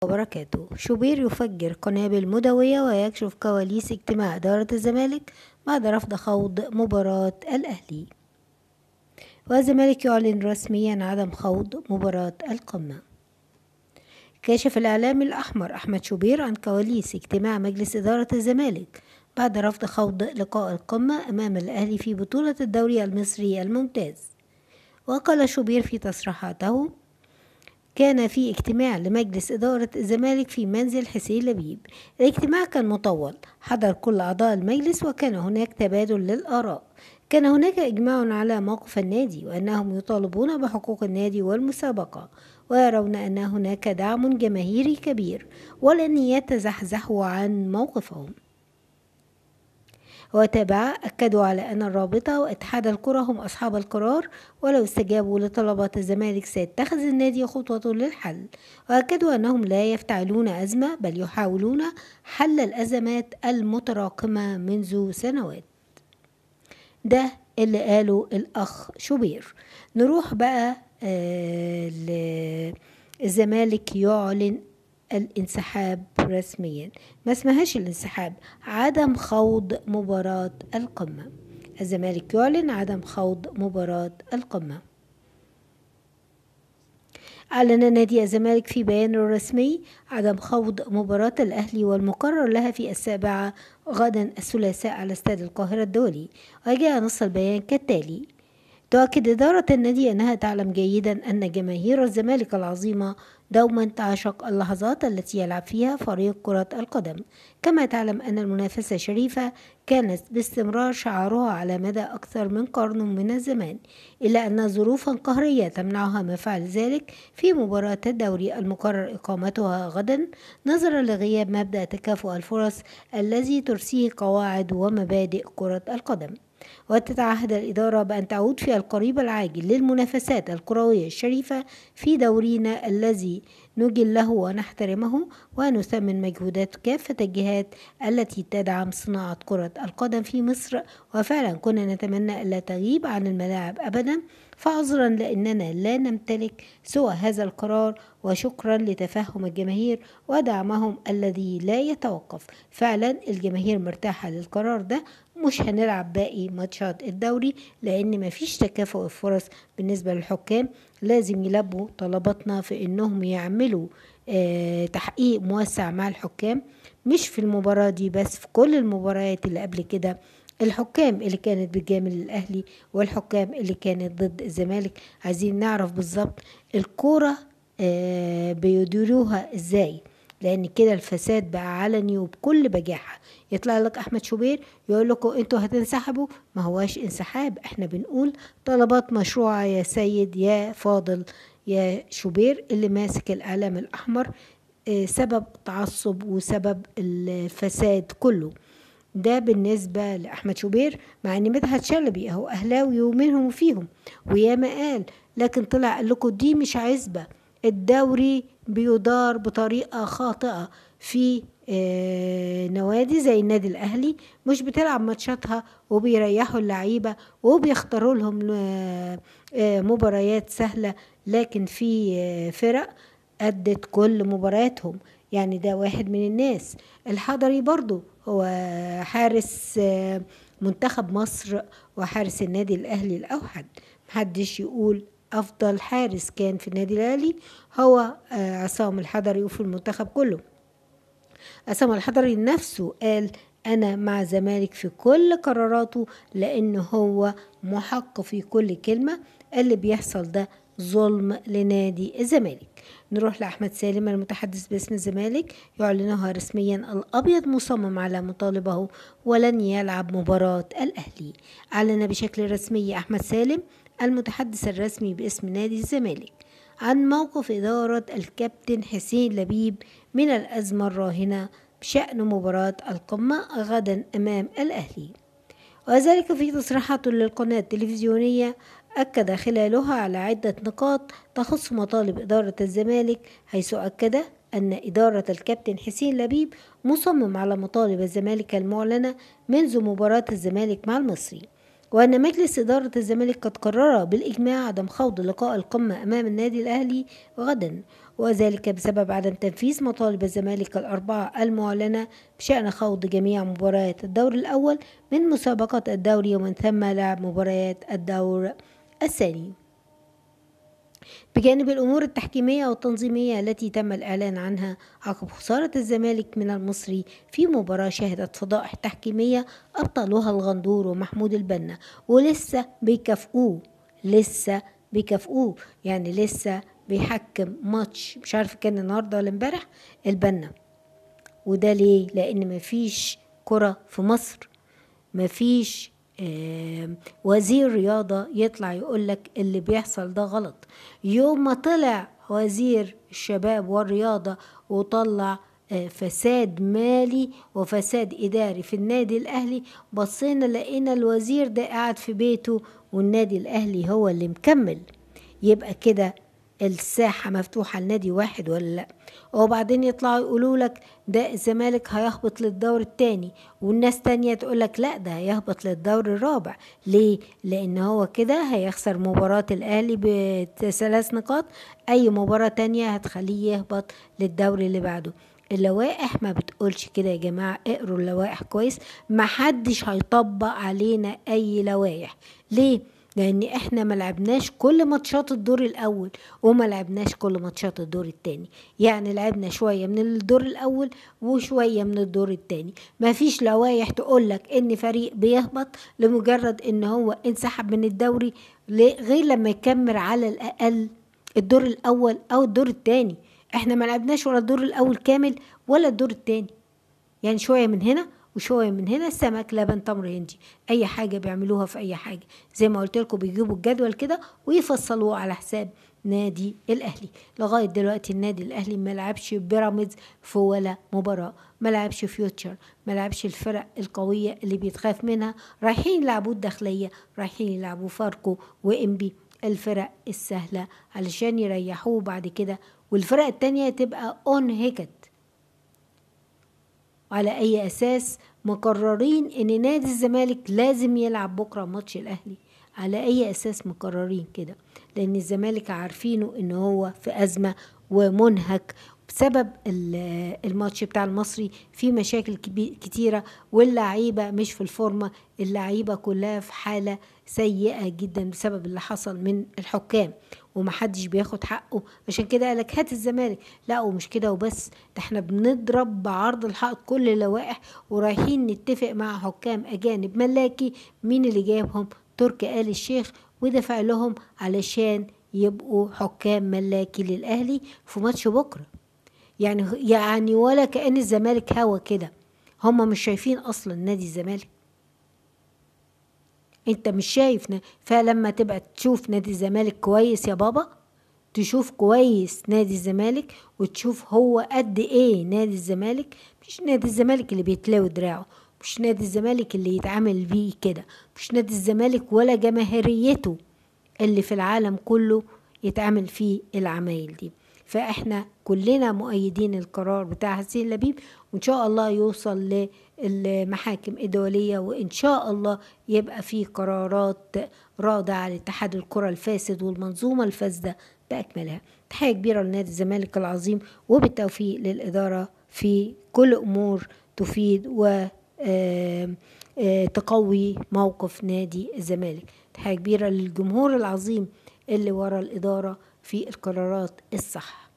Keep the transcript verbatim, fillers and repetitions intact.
وبركاته. شوبير يفجر قنابل مدوية ويكشف كواليس اجتماع إدارة الزمالك بعد رفض خوض مباراة الأهلي. والزمالك يعلن رسميا عدم خوض مباراة القمة. كشف الإعلام الأحمر أحمد شوبير عن كواليس اجتماع مجلس إدارة الزمالك بعد رفض خوض لقاء القمة أمام الأهلي في بطولة الدوري المصري الممتاز. وقال شوبير في تصريحاته: كان في اجتماع لمجلس إدارة الزمالك في منزل حسين لبيب. الاجتماع كان مطول، حضر كل أعضاء المجلس وكان هناك تبادل للآراء. كان هناك إجماع على موقف النادي وأنهم يطالبون بحقوق النادي والمسابقة، ويرون أن هناك دعم جماهيري كبير ولن يتزحزحوا عن موقفهم. وتابع أكدوا على أن الرابطة واتحاد الكرة هم أصحاب القرار، ولو استجابوا لطلبات الزمالك سيتخذ النادي خطوة للحل. وأكدوا أنهم لا يفتعلون أزمة بل يحاولون حل الأزمات المتراكمة منذ سنوات. ده اللي قاله الأخ شوبير. نروح بقى آه الزمالك يعلن الانسحاب رسميا. ما اسمهاش الانسحاب، عدم خوض مباراة القمة. الزمالك يعلن عدم خوض مباراة القمة. أعلن نادي الزمالك في بيان رسمي عدم خوض مباراة الأهلي والمقرر لها في السابعة غدا الثلاثاء على استاد القاهرة الدولي. وجاء نص البيان كالتالي: تؤكد إدارة النادي أنها تعلم جيدا أن جماهير الزمالك العظيمة دوما تعشق اللحظات التي يلعب فيها فريق كرة القدم، كما تعلم أن المنافسة شريفة كانت باستمرار شعارها على مدى أكثر من قرن من الزمان، إلا أن ظروفا قهرية تمنعها من فعل ذلك في مباراة الدوري المقرر إقامتها غدا، نظرا لغياب مبدأ تكافؤ الفرص الذي ترسيه قواعد ومبادئ كرة القدم. وتتعهد الإدارة بأن تعود في القريب العاجل للمنافسات الكروية الشريفة في دورينا الذي نجله ونحترمه، ونثمن مجهودات كافة الجهات التي تدعم صناعة كرة القدم في مصر. وفعلا كنا نتمنى ألا تغيب عن الملاعب أبدا، فعذرا لأننا لا نمتلك سوى هذا القرار، وشكرا لتفهم الجماهير ودعمهم الذي لا يتوقف. فعلا الجماهير مرتاحة للقرار ده. مش هنلعب باقي ماتشات الدوري لأن مفيش تكافؤ الفرص بالنسبة للحكام. لازم يلبوا طلباتنا في إنهم يعملوا آه تحقيق موسع مع الحكام، مش في المباراة دي بس، في كل المباريات اللي قبل كده. الحكام اللي كانت بتجامل الأهلي والحكام اللي كانت ضد الزمالك، عايزين نعرف بالظبط الكورة آه بيديروها ازاي، لان كده الفساد بقى علني وبكل بجاحة. يطلع لك احمد شوبير يقول لكم انتوا هتنسحبوا، ما هواش انسحاب، احنا بنقول طلبات مشروعة يا سيد يا فاضل يا شوبير اللي ماسك الاعلام الاحمر. آه سبب تعصب وسبب الفساد كله ده بالنسبة لأحمد شوبير، مع ان مدحت شلبي اهو اهلاوي ومنهم وفيهم وياما قال، لكن طلع قال لكم دي مش عزبة، الدوري بيدار بطريقة خاطئة في آه نوادي زي النادي الأهلي مش بتلعب ماتشاتها وبيريحوا اللعيبة وبيختاروا لهم آه آه مباريات سهلة، لكن في آه فرق أدت كل مبارياتهم. يعني ده واحد من الناس. الحضري برضو هو حارس آه منتخب مصر وحارس النادي الأهلي الأوحد، محدش يقول أفضل حارس كان في النادي الأهلي هو عصام الحضري وفي المنتخب كله. عصام الحضري نفسه قال أنا مع زمالك في كل قراراته لأنه هو محق في كل كلمة. اللي بيحصل ده ظلم لنادي الزمالك. نروح لأحمد سالم المتحدث باسم الزمالك، يعلنها رسميا: الأبيض مصمم على مطالبه ولن يلعب مباراة الأهلي. أعلن بشكل رسمي أحمد سالم المتحدث الرسمي باسم نادي الزمالك عن موقف إدارة الكابتن حسين لبيب من الأزمة الراهنة بشأن مباراة القمة غدا أمام الأهلي. وذلك في تصريحات للقناة التلفزيونية أكد خلالها على عدة نقاط تخص مطالب إدارة الزمالك، حيث أكد أن إدارة الكابتن حسين لبيب مصمم على مطالب الزمالك المعلنة منذ مباراة الزمالك مع المصري، وأن مجلس إدارة الزمالك قد قرر بالإجماع عدم خوض لقاء القمة أمام النادي الأهلي غدا، وذلك بسبب عدم تنفيذ مطالب الزمالك الأربعة المعلنة بشأن خوض جميع مباريات الدور الأول من مسابقة الدوري ومن ثم لعب مباريات الدور الثاني. بجانب الأمور التحكيمية والتنظيمية التي تم الإعلان عنها عقب خسارة الزمالك من المصري في مباراة شهدت فضائح تحكيمية أبطلوها الغندور ومحمود البنا، ولسه بيكافئوه لسه بيكافئوه يعني لسه بيحكم ماتش مش عارف كان النهارده ولا امبارح البنا. وده ليه؟ لأن مفيش كرة في مصر، مفيش آه وزير رياضة يطلع يقولك اللي بيحصل ده غلط. يوم ما طلع وزير الشباب والرياضة وطلع آه فساد مالي وفساد إداري في النادي الأهلي، بصينا لقينا الوزير ده قاعد في بيته والنادي الأهلي هو اللي مكمل. يبقى كده الساحة مفتوحة لنادي واحد ولا لا؟ وبعدين يطلعوا يقولوا لك ده الزمالك هيهبط للدور الثاني، والناس تانية تقول لك لا ده هيهبط للدور الرابع. ليه؟ لان هو كده هيخسر مباراة الاهلي بثلاث نقاط، اي مباراة تانية هتخليه يهبط للدور اللي بعده. اللوائح ما بتقولش كده يا جماعة، اقروا اللوائح كويس. ما حدش هيطبق علينا اي لوائح. ليه؟ لان احنا ما لعبناش كل ماتشات الدور الاول وما لعبناش كل ماتشات الدور التاني، يعني لعبنا شوية من الدور الاول وشوية من الدور التاني. ما فيش لوائح تقولك ان فريق بيهبط لمجرد ان هو انسحب من الدوري غير لما يكمل على الاقل الدور الاول او الدور التاني. احنا ما لعبناش ولا الدور الاول كامل ولا الدور التاني، يعني شوية من هنا وشوية من هنا، سمك لبن تمر هندي، اي حاجة بيعملوها في اي حاجة. زي ما قلت لكم بيجيبوا الجدول كده ويفصلوه على حساب نادي الاهلي. لغاية دلوقتي النادي الاهلي ما لعبش بيراميدز في ولا مباراة، ما لعبش فيوتشر، ما لعبش الفرق القوية اللي بيتخاف منها. رايحين يلعبوا الداخلية، رايحين يلعبوا فاركو وانبي، الفرق السهلة علشان يريحوه بعد كده، والفرق التانية تبقى اون هيكت. على اي اساس مقررين ان نادي الزمالك لازم يلعب بكرة ماتش الاهلي؟ على اي اساس مقررين كده؟ لان الزمالك عارفينه ان هو في ازمة ومنهك بسبب الماتش بتاع المصري، في مشاكل كتيرة واللعيبة مش في الفورمة، اللعيبة كلها في حالة سيئة جدا بسبب اللي حصل من الحكام ومحدش بياخد حقه. عشان كده قالك هات الزمالك. لا ومش كده وبس، ده احنا بنضرب بعرض الحائط كل اللوائح ورايحين نتفق مع حكام اجانب ملاكي. مين اللي جايبهم؟ تركي آل الشيخ، ودفع لهم علشان يبقوا حكام ملاكي للأهلي في ماتش بكرة. يعني يعني ولا كأن الزمالك هوا كده، هما مش شايفين أصلا نادي الزمالك. انت مش شايف. فلما تبقى تشوف نادي الزمالك كويس يا بابا، تشوف كويس نادي الزمالك وتشوف هو قد ايه نادي الزمالك. مش نادي الزمالك اللي بيتلاوي دراعه، مش نادي الزمالك اللي يتعامل بيه كده، مش نادي الزمالك ولا جماهيريته اللي في العالم كله يتعامل فيه العمايل دي. فاحنا كلنا مؤيدين القرار بتاع حسين لبيب، وان شاء الله يوصل للمحاكم الدولية، وان شاء الله يبقى فيه قرارات رادعة لاتحاد الكرة الفاسد والمنظومة الفاسدة بأكملها. تحية كبيرة لنادي الزمالك العظيم، وبالتوفيق للإدارة في كل أمور تفيد و تقوي موقف نادي الزمالك. تحية كبيرة للجمهور العظيم اللي ورا الإدارة في القرارات الصح.